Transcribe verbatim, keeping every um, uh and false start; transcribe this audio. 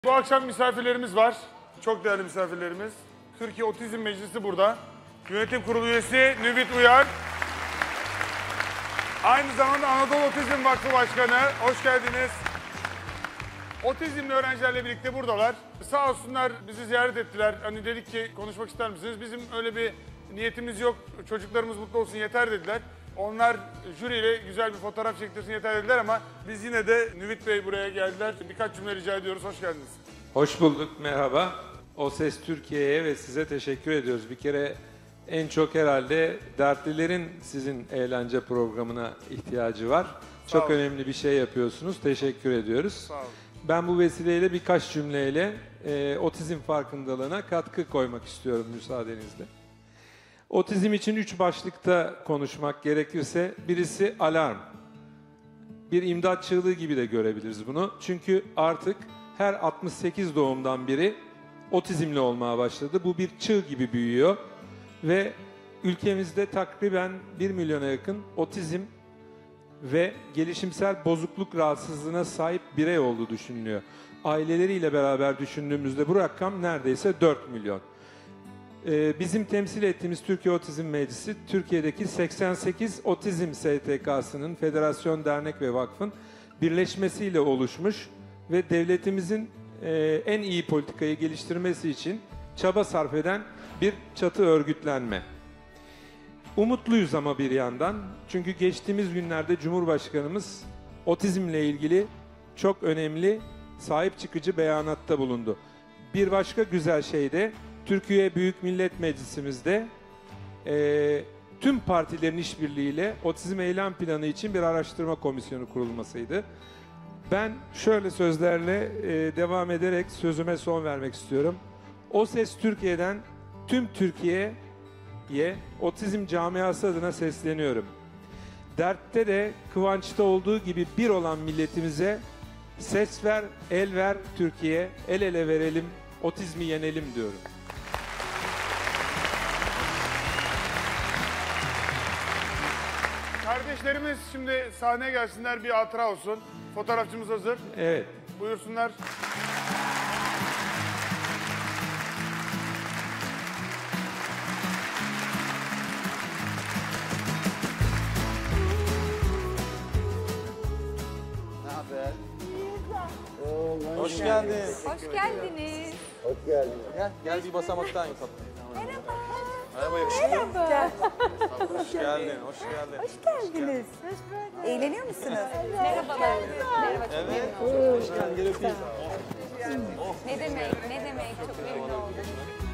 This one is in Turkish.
Bu akşam misafirlerimiz var. Çok değerli misafirlerimiz. Türkiye Otizm Meclisi burada. Yönetim Kurulu üyesi Nüvit Uyar. Aynı zamanda Anadolu Otizm Vakfı Başkanı. Hoş geldiniz. Otizmli öğrencilerle birlikte buradalar. Sağ olsunlar bizi ziyaret ettiler. Hani dedik ki konuşmak ister misiniz? Bizim öyle bir niyetimiz yok. Çocuklarımız mutlu olsun yeter dediler. Onlar jüriyle güzel bir fotoğraf çektirsin yeter dediler ama biz yine de Nüvit Bey buraya geldiler. Birkaç cümle rica ediyoruz. Hoş geldiniz. Hoş bulduk, merhaba. O Ses Türkiye'ye ve size teşekkür ediyoruz. Bir kere en çok herhalde dertlilerin sizin eğlence programına ihtiyacı var. Sağ Çok olun. önemli bir şey yapıyorsunuz. Teşekkür ediyoruz. Sağ olun. Ben bu vesileyle birkaç cümleyle e, otizm farkındalığına katkı koymak istiyorum müsaadenizle. Otizm için üç başlıkta konuşmak gerekirse birisi alarm. Bir imdat çığlığı gibi de görebiliriz bunu. Çünkü artık her altmış sekiz doğumdan biri otizmli olmaya başladı. Bu bir çığ gibi büyüyor ve ülkemizde takriben bir milyona yakın otizm ve gelişimsel bozukluk rahatsızlığına sahip birey olduğu düşünülüyor. Aileleriyle beraber düşündüğümüzde bu rakam neredeyse dört milyon. Ee, bizim temsil ettiğimiz Türkiye Otizm Meclisi, Türkiye'deki seksen sekiz Otizm S T K'sının, Federasyon, Dernek ve Vakfın birleşmesiyle oluşmuş ve devletimizin e, en iyi politikayı geliştirmesi için çaba sarf eden bir çatı örgütlenme. Umutluyuz ama bir yandan. Çünkü geçtiğimiz günlerde Cumhurbaşkanımız otizmle ilgili çok önemli, sahip çıkıcı beyanatta bulundu. Bir başka güzel şey de Türkiye Büyük Millet Meclisimizde e, tüm partilerin işbirliğiyle otizm eylem planı için bir araştırma komisyonu kurulmasıydı. Ben şöyle sözlerle e, devam ederek sözüme son vermek istiyorum. O Ses Türkiye'den tüm Türkiye'ye otizm camiası adına sesleniyorum. Dertte de kıvançta olduğu gibi bir olan milletimize ses ver, el ver Türkiye, el ele verelim, otizmi yenelim diyorum. Kardeşlerimiz şimdi sahneye gelsinler, bir hatıra olsun. Fotoğrafçımız hazır. Evet. Buyursunlar. Ne haber? Hoş geldin. Hoş geldiniz. Hoş geldin. Gel, gel bir basamaktan yapalım. Merhaba. Merhaba yakışıklı. Merhaba. Hoş geldin, hoş geldin. Hoş geldiniz. Eğleniyor musunuz? Merhabalar. Merhaba, çok memnun oldum. Hoş geldin, gel öpeyim. Ne demek, ne demek. Çok memnun oldum.